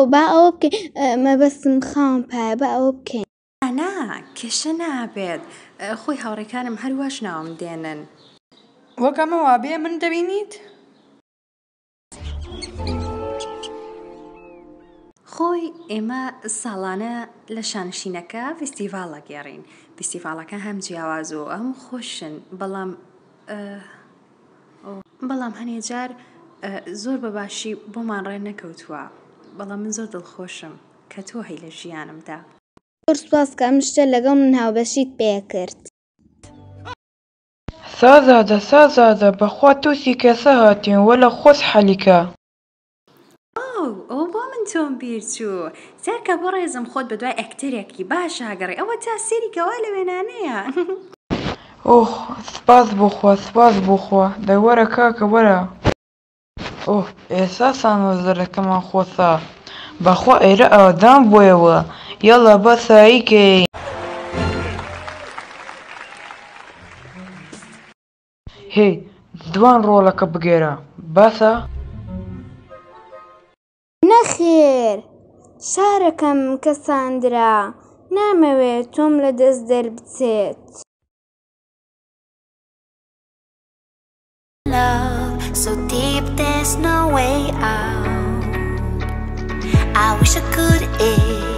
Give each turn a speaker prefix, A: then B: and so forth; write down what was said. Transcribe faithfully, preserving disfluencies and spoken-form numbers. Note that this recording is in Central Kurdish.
A: با ئەوە بکەین مەبەستم خاوم پایە با ئەوە بکەین.
B: نا کێشە نابێت خۆی هاوڕێکانم هەروەش ناوم دێنن.
C: وەک ئەمە وابێ من دەبینیت؟
B: خۆی ئێمە ساڵانە لە شانشینەکە فستیڤاڵە گێڕین. فستیڤاڵەکە هەم جیاواز و هەم خۆشن، بەڵام بەڵام هەنێ جار زۆر بەباشی بۆمان ڕێ نەکەوتووە، بەڵام من زۆر دڵخۆشم کە تۆ هەی لە ژیانمدا.
A: زۆر سوپاس کە ئەم شتە لەگەڵ من هاوبەشیت پێ کرد.
D: سازادە سازادە بەخوا تۆسی کەسە هاتین وەلە خۆس حەلیکە.
B: ئەوە بۆ من تۆم بیرچوو زارکە بۆ ڕێزم خۆت بە دوای ئەکتەرێکی باش ئاگەڕێ، ئەوە تا سێری کەوا لە وێنانەیە.
D: ئۆه سپاس بۆخوا سپاس بۆخوا دەوەرە کاکە وەرە. ئۆه ئێستا سانۆزەرەکەمان خۆسا بەخوا ئێرە ئاوادان بۆیەوە یاڵا با ساییکەی. هێ دوان ڕۆڵەکە بگێرە باسە؟
A: نەخێر شارەکەم کەساندرا نامەوێت تۆم لە دەست دەربچێت.
E: Love so deep there's no way out. I wish I could end